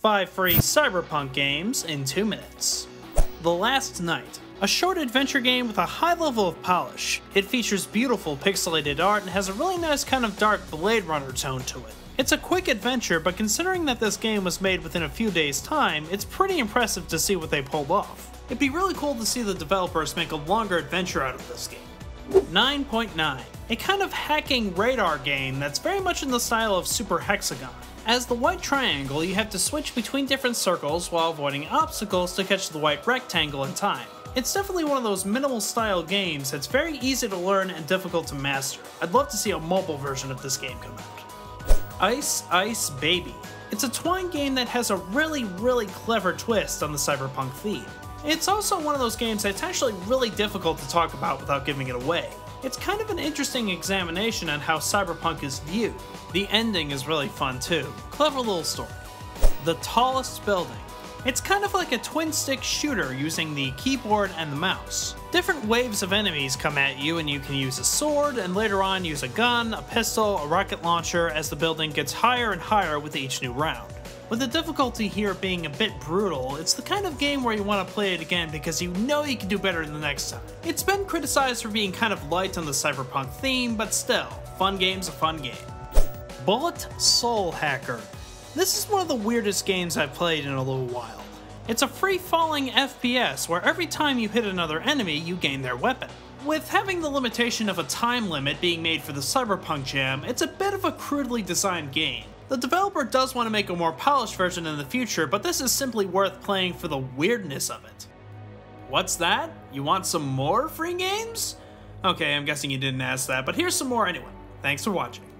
5 free Cyberpunk games in 2 minutes. The Last Night, a short adventure game with a high level of polish. It features beautiful pixelated art and has a really nice kind of dark Blade Runner tone to it. It's a quick adventure, but considering that this game was made within a few days' time, it's pretty impressive to see what they pulled off. It'd be really cool to see the developers make a longer adventure out of this game. 9.9, a kind of hacking radar game that's very much in the style of Super Hexagon. As the white triangle, you have to switch between different circles while avoiding obstacles to catch the white rectangle in time. It's definitely one of those minimal style games that's very easy to learn and difficult to master. I'd love to see a mobile version of this game come out. Ice Ice Baby. It's a Twine game that has a really clever twist on the cyberpunk theme. It's also one of those games that's actually really difficult to talk about without giving it away. It's kind of an interesting examination on how cyberpunk is viewed. The ending is really fun too. Clever little story. The Tallest Building. It's kind of like a twin-stick shooter using the keyboard and the mouse. Different waves of enemies come at you and you can use a sword and later on use a gun, a pistol, a rocket launcher as the building gets higher and higher with each new round. With the difficulty here being a bit brutal, it's the kind of game where you want to play it again because you know you can do better the next time. It's been criticized for being kind of light on the cyberpunk theme, but still, fun game's a fun game. Bullet Soul Hacker. This is one of the weirdest games I've played in a little while. It's a free-falling FPS where every time you hit another enemy, you gain their weapon. With having the limitation of a time limit being made for the Cyberpunk Jam, it's a bit of a crudely designed game. The developer does want to make a more polished version in the future, but this is simply worth playing for the weirdness of it. What's that? You want some more free games? Okay, I'm guessing you didn't ask that, but here's some more anyway. Thanks for watching.